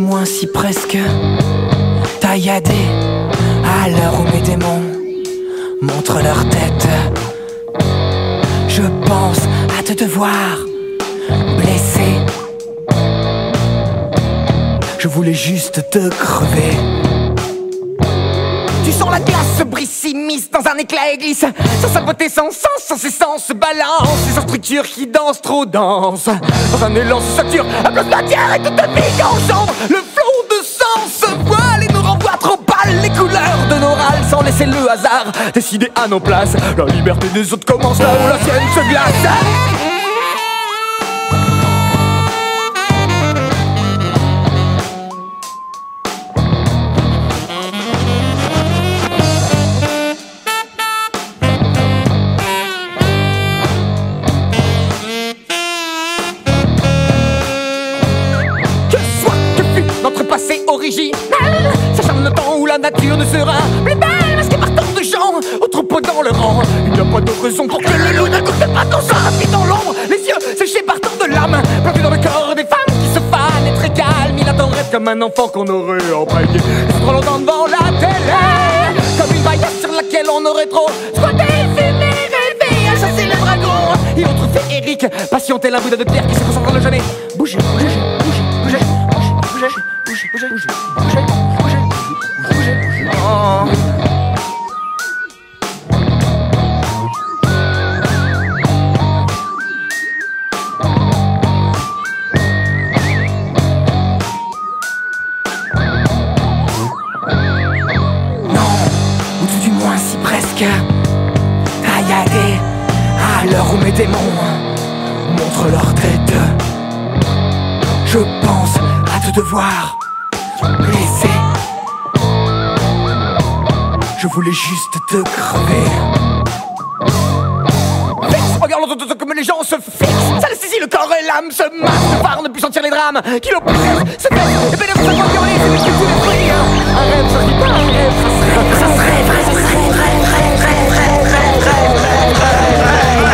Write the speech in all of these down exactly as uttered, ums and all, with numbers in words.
moins si presque tailladé à l'heure où mes démons montrent leur tête. Je pense à te devoir blessé. Je voulais juste te crever. Tu sens la glace se brise, s'immisce dans un éclat et glisse. Sans sa beauté, sans sens, sans essence, se balance. Et sa structure qui danse, trop dense. Dans un élan se sature, un bloc de matière et toute vie enjambe. Le flot de sang se voile et nous renvoie trop pâle les couleurs de nos râles, sans laisser le hasard décider à nos places. La liberté des autres commence là où la sienne se glace. Original, s'acharne le temps où la nature ne sera plus belle, masquée par tant de gens, au troupeau dans le rang. Il n'y a pas de raison pour que le loup ne goûte pas ton sang, rapide dans l'ombre, les yeux séchés par tant de larmes, plantés dans le corps des femmes qui se fanent et très calmes. Il attendrait comme un enfant qu'on aurait empaillé trop longtemps devant la télé, comme une baillette sur laquelle on aurait trop squatté, fumé, rêvé, à chasser le dragon. Et autre féerique, passion tel un Bouddha de pierre qui se concentre dans le jamais. Bougez, bougez, bougez, bougez, bougez, bougez. Bougez, bougez, bougez, bougez, bougez, bougez, bougez. Oh. Non, ou tout du moins si presque tailladé à l'heure où mes démons montrent leur tête. Je pense à te devoir blessé. Je voulais juste te crever. Fixe, regarde l'autre comme les gens se fixent. Ça les saisit le corps et l'âme se masse. Le phare ne plus sentir les drames qui l'oppressent. Se fait, et bénéfice de voir hurler, c'est lui qui fout les fruits. Un rêve, ça se dit pas un rêve. Ça se rêve, ça se rêve, ça se rêve, rêve, rêve, rêve, rêve, rêve, rêve, rêve, rêve, rêve.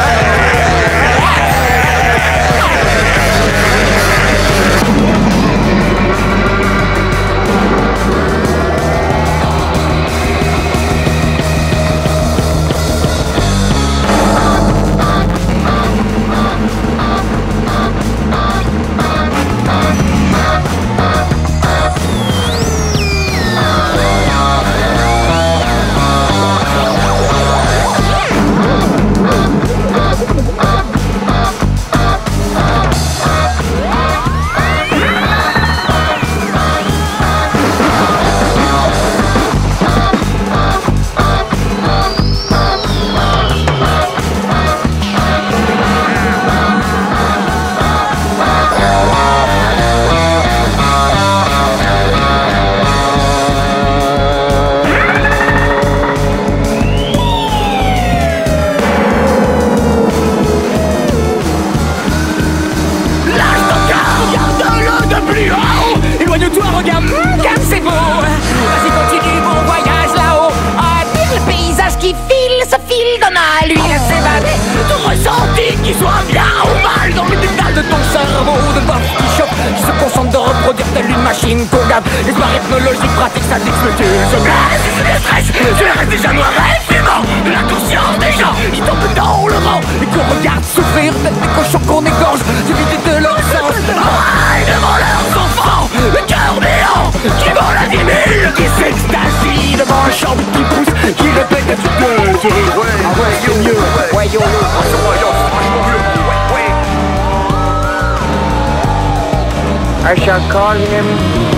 Éloigne-toi, regarde, mmh, comme c'est beau. Vas-y, continue, bon voyage là-haut. Admire le paysage qui file, ce fil donne à lui à s'évader. Tout ressenti, qu'il soit bien ou mal, dans le détail de ton cerveau de bof qui chope, qui se concentre de reproduire telle une machine qu'on garde. L'espoir ethnologique pratique, ça dit que le Dieu se glace. Le stress, tu le restes déjà noir et fumant. De l'inconscience des gens, ils tombent dans le rang. Et qu'on regarde souffrir, tête des cochons qu'on égorge, du vide de leur sens. Oraille devant leurs enfants, le cœur béant, qui vend la dix mille, qui s'extasie devant un champ qui pousse, qui répète à toute gueule. Ouais, ah ouais, c'est mieux, ouais, yo, yo, c'est franchement mieux, ouais, ouais. I shall call him